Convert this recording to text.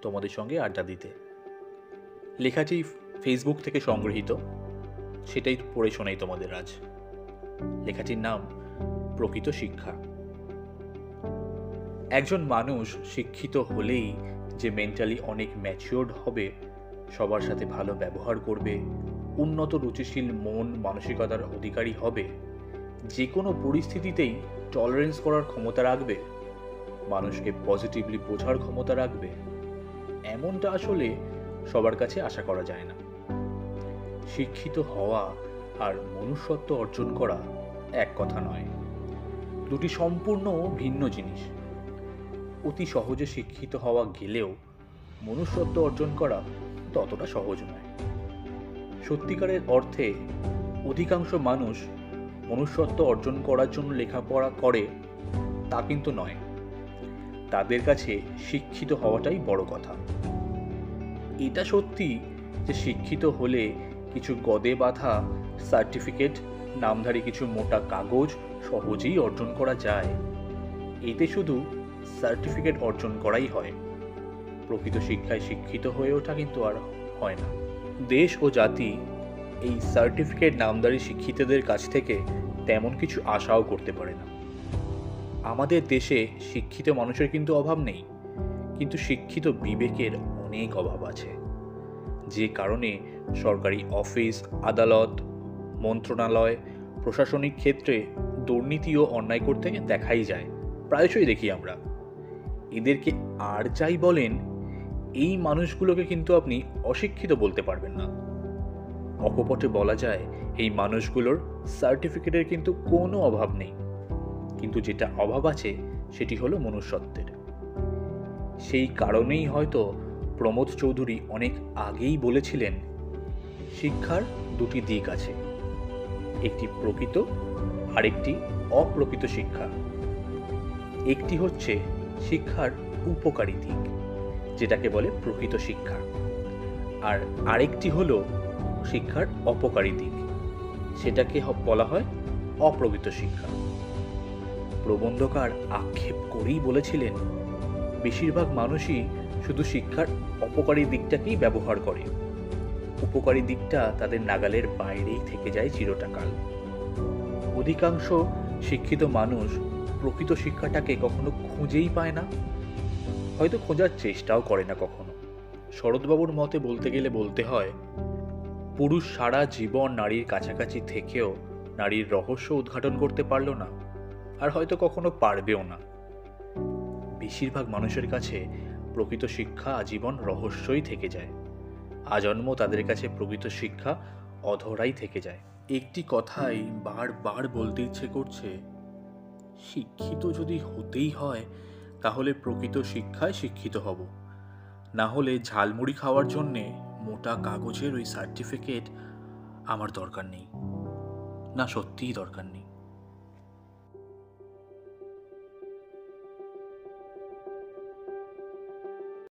তোমাদের সঙ্গে আড্ডা দিতে। লেখাটি ফেসবুক থেকে সংগৃহীত, সেটাই পড়ে শোনাই তোমাদের আজ। লেখাটির নাম প্রকৃত শিক্ষা। একজন মানুষ শিক্ষিত হলেই যে মেন্টালি অনেক ম্যাচিওর্ড হবে, সবার সাথে ভালো ব্যবহার করবে, উন্নত রুচিশীল মন মানসিকতার অধিকারী হবে, যে কোনো পরিস্থিতিতেই টলারেন্স করার ক্ষমতা রাখবে, মানুষকে পজিটিভলি বোঝার ক্ষমতা রাখবে, এমনটা আসলে সবার কাছে আশা করা যায় না। শিক্ষিত হওয়া আর মনুষ্যত্ব অর্জন করা এক কথা নয়, দুটি সম্পূর্ণ ভিন্ন জিনিস। অতি সহজে শিক্ষিত হওয়া গেলেও মনুষ্যত্ব অর্জন করা ততটা সহজ নয়। সত্যিকারের অর্থে অধিকাংশ মানুষ মনুষ্যত্ব অর্জন করার জন্য লেখাপড়া করে তা কিন্তু নয়, তাদের কাছে শিক্ষিত হওয়াটাই বড় কথা। এটা সত্যি যে শিক্ষিত হলে কিছু গদে বাঁধা সার্টিফিকেট, নামধারী কিছু মোটা কাগজ সহজেই অর্জন করা যায়। এতে শুধু সার্টিফিকেট অর্জন করাই হয়, প্রকৃত শিক্ষায় শিক্ষিত হয়ে ওঠা কিন্তু আর হয় না। দেশ ও জাতি এই সার্টিফিকেট নামধারী শিক্ষিতদের কাছ থেকে তেমন কিছু আশাও করতে পারে না। আমাদের দেশে শিক্ষিত মানুষের কিন্তু অভাব নেই, কিন্তু শিক্ষিত বিবেকের অনেক অভাব আছে, যে কারণে সরকারি অফিস, আদালত, মন্ত্রণালয়, প্রশাসনিক ক্ষেত্রে দুর্নীতি ও অন্যায় করতে দেখাই যায়, প্রায়শই দেখি আমরা। এদেরকে আর যাই বলেন, এই মানুষগুলোকে কিন্তু আপনি অশিক্ষিত বলতে পারবেন না। অকপটে বলা যায় এই মানুষগুলোর সার্টিফিকেটের কিন্তু কোনো অভাব নেই, কিন্তু যেটা অভাব আছে সেটি হলো মনুষ্যত্বের। সেই কারণেই হয়তো প্রমোদ চৌধুরী অনেক আগেই বলেছিলেন, শিক্ষার দুটি দিক আছে, একটি প্রকৃত আর একটি অপ্রকৃত শিক্ষা। একটি হচ্ছে শিক্ষার উপকারী দিক, যেটাকে বলে প্রকৃত শিক্ষা, আর আরেকটি হলো শিক্ষার অপকারী দিক, সেটাকে বলা হয় অপ্রকৃত শিক্ষা। প্রবন্ধকার আক্ষেপ করেই বলেছিলেন, বেশিরভাগ মানুষই শুধু শিক্ষার অপকারী দিকটাকেই ব্যবহার করে, উপকারী দিকটা তাদের নাগালের বাইরেই থেকে যায় চিরটাকাল। অধিকাংশ শিক্ষিত মানুষ প্রকৃত শিক্ষাটাকে কখনো খুঁজেই পায় না, হয়তো খোঁজার চেষ্টাও করে না কখনো। শরৎবাবুর মতে বলতে গেলে বলতে হয়, পুরুষ সারা জীবন নারীর কাছাকাছি থেকেও নারীর রহস্য উদ্ঘাটন করতে পারল না, আর হয়তো কখনো পারবেও না। বেশিরভাগ মানুষের কাছে প্রকৃত শিক্ষা আজীবন রহস্যই থেকে যায়, আজন্ম তাদের কাছে প্রকৃত শিক্ষা অধরাই থেকে যায়। একটি কথাই বারবার বলতে ইচ্ছে করছে, শিক্ষিত যদি হতেই হয় তাহলে প্রকৃত শিক্ষায় শিক্ষিত হব, না হলে ঝালমুড়ি খাওয়ার জন্যে মোটা কাগজের ওই সার্টিফিকেট আমার দরকার নেই, না সত্যিই দরকার নেই।